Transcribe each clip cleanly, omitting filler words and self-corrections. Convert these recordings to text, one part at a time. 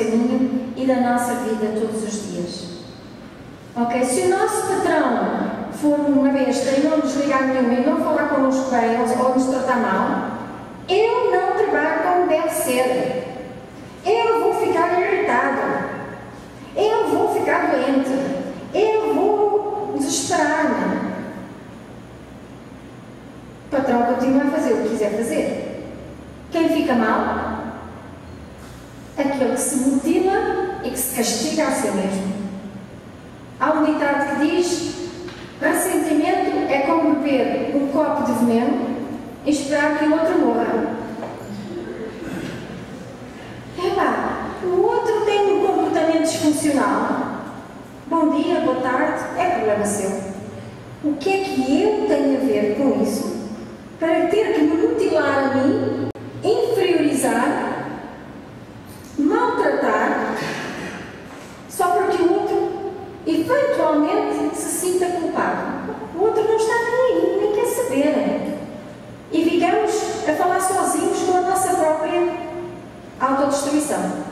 caminho e da nossa vida todos os dias. Ok? Se o nosso patrão for uma besta e não nos ligar nenhuma e não falar connosco bem ou nos tratar mal, eu não trabalho como deve ser. Eu vou ficar irritado. Eu vou ficar doente. Eu vou desesperar-me. O patrão continua a fazer o que quiser fazer. Quem fica mal? Aquele que se mutila e que se castiga a si mesmo. Há um ditado que diz: ressentimento é como beber um copo de veneno e esperar que o outro morra. O outro tem um comportamento disfuncional. Bom dia, boa tarde, é problema seu. O que é que eu tenho a ver com isso para ter que me mutilar a mim, inferiorizar, maltratar, só porque o outro eventualmente se sinta culpado? O outro não está nem quer saber. E ficamos a falar sozinhos com a nossa própria autodestruição.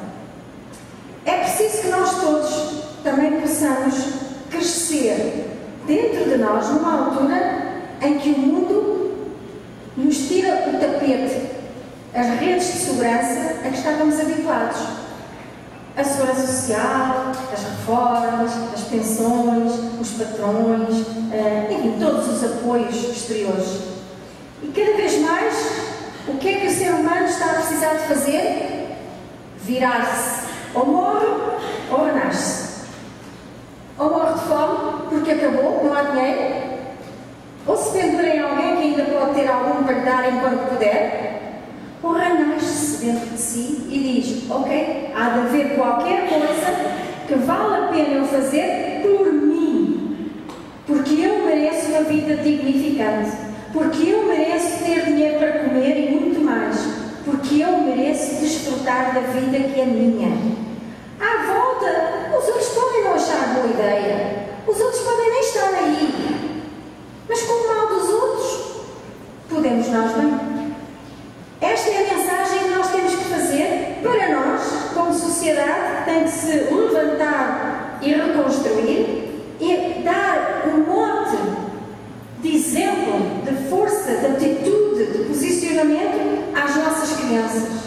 É preciso que nós todos também possamos crescer dentro de nós numa altura em que o mundo nos tira o tapete, as redes de segurança a que estávamos habituados. A segurança social, as reformas, as pensões, os patrões, enfim, todos os apoios exteriores. E cada vez mais, o que é que o ser humano está a precisar de fazer? Virar-se. Ou morre, ou renasce. Ou morre de fome, porque acabou, não há dinheiro. Ou se pendura em alguém que ainda pode ter algum para lhe dar enquanto puder. Ou renasce dentro de si e diz: ok, há de haver qualquer coisa que vale a pena eu fazer por mim. Porque eu mereço uma vida dignificante. Porque eu mereço ter dinheiro para comer e muito mais. Porque eu mereço desfrutar da vida que é minha. À volta, os outros podem não achar boa ideia. Os outros podem nem estar aí. Mas com o mal dos outros, podemos nós bem. Esta é a mensagem que nós temos que fazer para nós, como sociedade, que tem que se levantar e reconstruir e dar um monte de exemplo, de força, de atitude, de posicionamento às nossas crianças.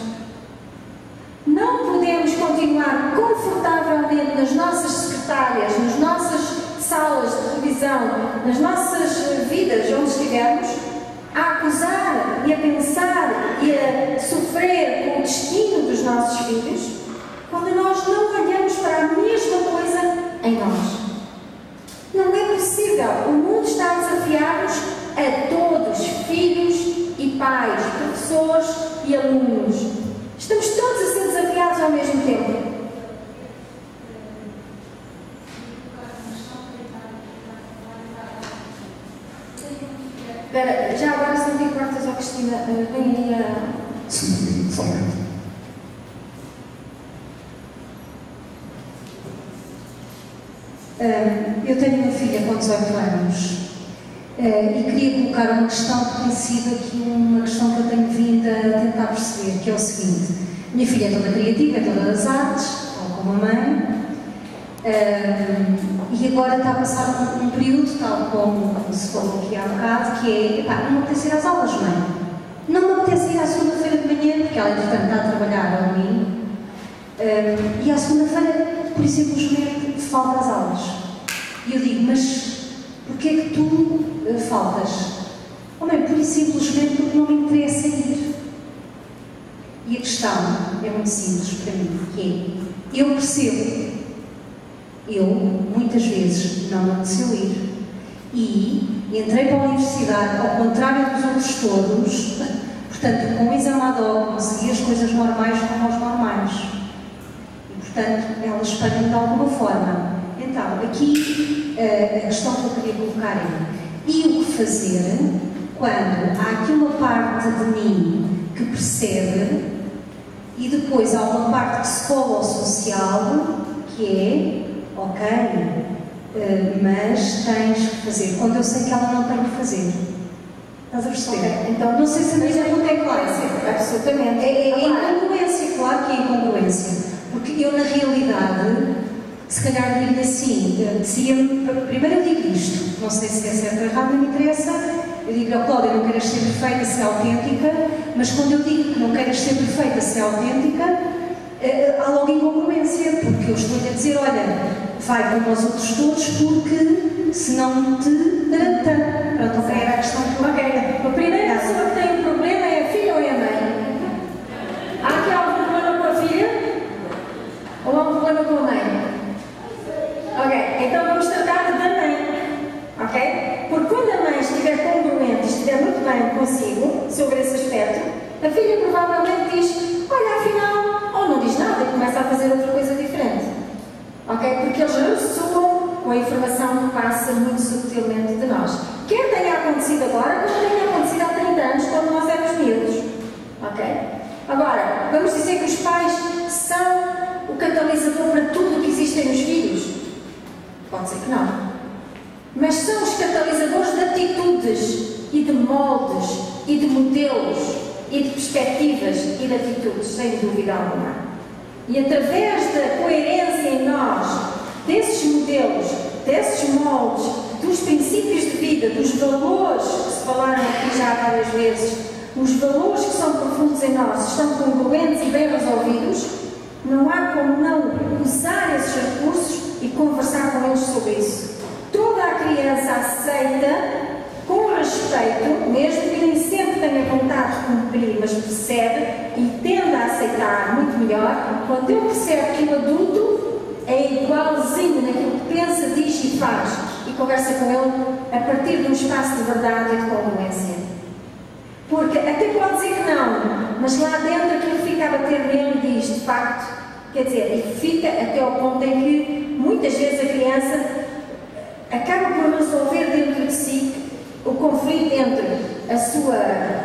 Não podemos continuar confortavelmente nas nossas secretárias, nas nossas salas de televisão, nas nossas vidas, onde estivermos, a acusar e a pensar e a sofrer com o destino dos nossos filhos, quando nós não olhamos para a mesma coisa em nós. Não é possível. O mundo está a desafiar-nos a todos, filhos e pais, professores e alunos. Estamos todos a ser desafiados ao mesmo tempo. Espera, já agora se não te importas, Cristina, vem aí a... Sim, somente. Eu tenho uma filha com 18 anos e queria colocar uma questão que tem sido aqui uma questão que eu tenho vindo a tentar perceber, que é o seguinte: minha filha é toda criativa, é toda das artes, ou como a mãe, e agora está a passar um período, tal como se falou aqui há bocado, que é: pá, não me apetece ir às aulas, mãe. Não me apetece ir à segunda-feira de manhã, porque ela, entretanto, está a trabalhar ao domingo, e à segunda-feira, por e simplesmente, falta às aulas. E eu digo: mas porquê é que tu faltas? Oh, mãe, por e simplesmente porque não me interessa ir. E a questão é muito simples para mim, que é: eu percebo, eu muitas vezes não me apeteceu ir e entrei para a universidade ao contrário dos outros todos, portanto, com o exame ad hoc, consegui as coisas normais como aos normais. E, portanto, elas espalham de alguma forma. Então, aqui a questão que eu queria colocar é: e o que fazer quando há aqui uma parte de mim que percebe e depois há uma parte psicossocial que é: ok, mas tens que fazer, quando eu sei que ela não tem que fazer. Estás a perceber? Okay. Então, não sei se a minha pergunta é clara. Absolutamente. É incongruência, claro que é incongruência. Porque eu, na realidade, se calhar digo assim, dizia-me, primeiro eu digo isto, não sei se é certo ou errado, não me interessa, eu digo ao Cláudia, não queiras ser perfeita, ser autêntica, mas quando eu digo que não queiras ser perfeita, ser autêntica, há logo incongruência, porque eu estou-lhe a dizer, olha, vai como os outros todos, porque senão te dará. Pronto, ok, era a questão que eu... Ok, a primeira pessoa que tem um problema é a filha ou é a mãe? Há aqui algum problema com a filha? Ou há um problema com a mãe? Ok, então vamos tratar da mãe, ok? Porque quando a mãe estiver congruente e estiver muito bem consigo, sobre esse aspecto, a filha provavelmente diz, olha, afinal, ou não diz nada e começa a fazer outra coisa diferente, ok? Porque eles ressoam com a informação que passa muito subtilmente de nós. Quer tenha acontecido agora, como tenha acontecido há 30 anos, quando nós éramos miúdos, ok? Agora, vamos dizer que os pais são o catalisador para tudo o que existe nos filhos? Pode ser que não. Mas são os catalisadores de atitudes e de moldes e de modelos e de perspectivas e de atitudes, sem dúvida alguma. E através da coerência em nós, desses modelos, desses moldes, dos princípios de vida, dos valores que se falaram aqui já várias vezes, os valores que são profundos em nós, estão congruentes e bem resolvidos, não há como não usar esses recursos e conversar com eles sobre isso. Toda a criança aceita com respeito, mesmo que nem sempre tenha vontade de cumprir, mas percebe e tende a aceitar muito melhor quando ele percebe que o adulto é igualzinho naquilo que pensa, diz e faz, e conversa com ele a partir de um espaço de verdade e de congruência. Porque até pode dizer que não, mas lá dentro aquilo fica a bater nele e diz, de facto, quer dizer, e fica até ao ponto em que muitas vezes a criança acaba por resolver dentro de si o conflito entre a sua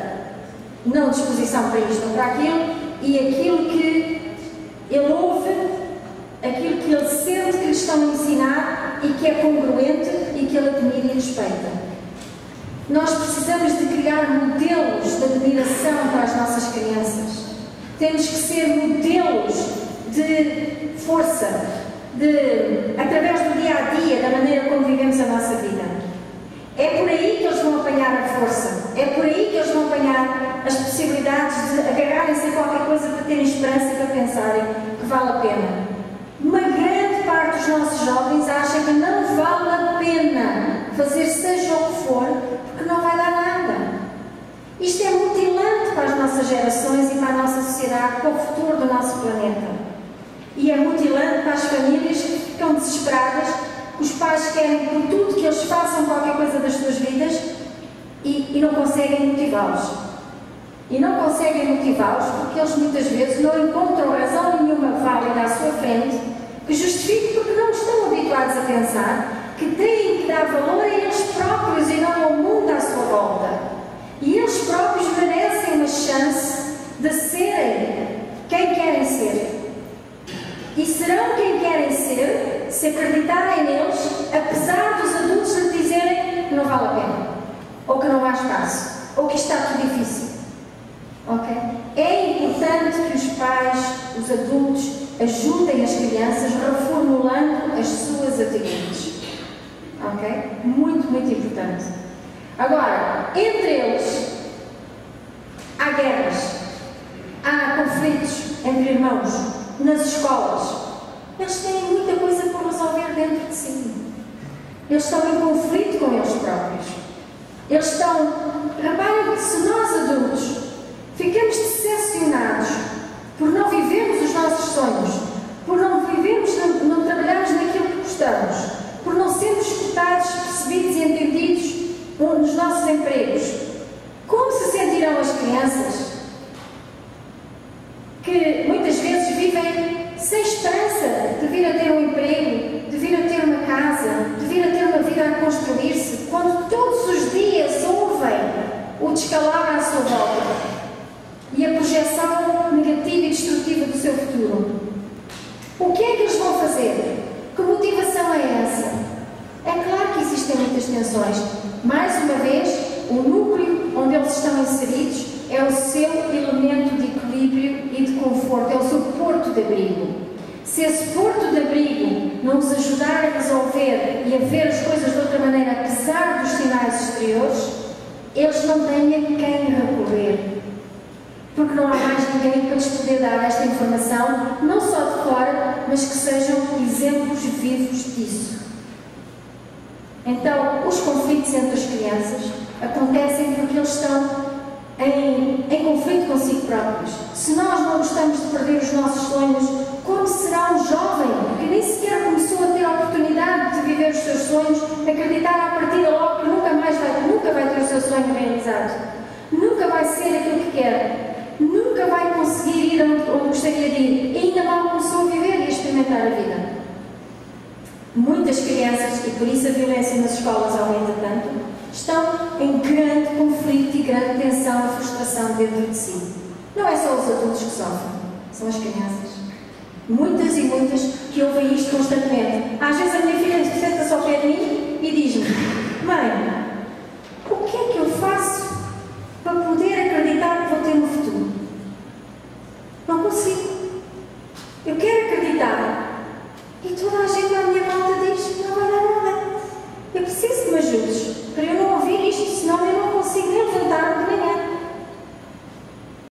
não disposição para isto ou para aquilo e aquilo que ele ouve, aquilo que ele sente que lhe estão a ensinar e que é congruente e que ele admira e respeita. Nós precisamos de criar modelos de admiração para as nossas crianças. Temos que ser modelos de força, através do dia a dia, da maneira como vivemos a nossa vida. É por aí que eles vão apanhar a força, é por aí que eles vão apanhar as possibilidades de agarrarem-se a qualquer coisa para terem esperança e para pensarem que vale a pena. Uma grande parte dos nossos jovens acha que não vale a pena fazer seja o que for, porque não vai dar nada. Isto é mutilante para as nossas gerações e para a nossa sociedade, para o futuro do nosso planeta. E é mutilante para as famílias que ficam desesperadas, que os pais querem por tudo que eles façam qualquer coisa das suas vidas e não conseguem motivá-los. E não conseguem motivá-los porque eles muitas vezes não encontram razão nenhuma válida à sua frente que justifique porque não estão habituados a pensar que têm que dar valor a eles próprios e não ao mundo à sua volta. E eles próprios merecem uma chance de serem quem querem ser. E serão quem querem ser se acreditarem neles, apesar dos adultos lhe dizerem que não vale a pena, ou que não há espaço, ou que está tudo difícil. Okay? É importante que os pais, os adultos, ajudem as crianças reformulando as suas atitudes. Okay? Muito, muito importante. Agora, entre eles, há guerras, há conflitos entre irmãos, nas escolas. Eles têm muita coisa por resolver dentro de si. Eles estão em conflito com eles próprios. Eles estão... Reparem que se nós adultos ficamos decepcionados por não vivermos os nossos sonhos, por não vivermos, não trabalharmos naquilo que gostamos, por não sermos escutados, percebidos e entendidos nos nossos empregos, como se sentirão as crianças que muitas vezes vivem sem esperança de vir a ter um emprego, de vir a ter uma casa, de vir a ter uma vida a construir-se, quando todos os dias ouvem o descalabro à sua volta e a projeção negativa e destrutiva do seu futuro? O que é que eles vão fazer? Que motivação é essa? É claro que existem muitas tensões. Mais uma vez, o núcleo onde eles estão inseridos é o seu elemento de equilíbrio e de conforto, é o seu porto de abrigo. Se esse porto de abrigo não os ajudar a resolver e a ver as coisas de outra maneira, apesar dos sinais exteriores, eles não têm a quem recorrer. Porque não há mais ninguém para lhes poder dar esta informação, não só de fora, mas que sejam exemplos vivos disso. Então, os conflitos entre as crianças acontecem porque eles estão em conflito consigo próprios. Se nós não gostamos de perder os nossos sonhos, como será um jovem que nem sequer começou a ter a oportunidade de viver os seus sonhos, acreditar à partida logo que nunca vai ter o seu sonho realizado, nunca vai ser aquilo que quer, nunca vai conseguir ir onde gostaria de ir, e ainda mal começou a viver e a experimentar a vida. Muitas crianças, e por isso a violência nas escolas aumenta tanto, estão em grande conflito e grande tensão e frustração dentro de si. Não é só os adultos que sofrem, são as crianças. Muitas e muitas que ouvem isto constantemente. Às vezes a minha filha senta-se ao pé de mim e diz-me: mãe,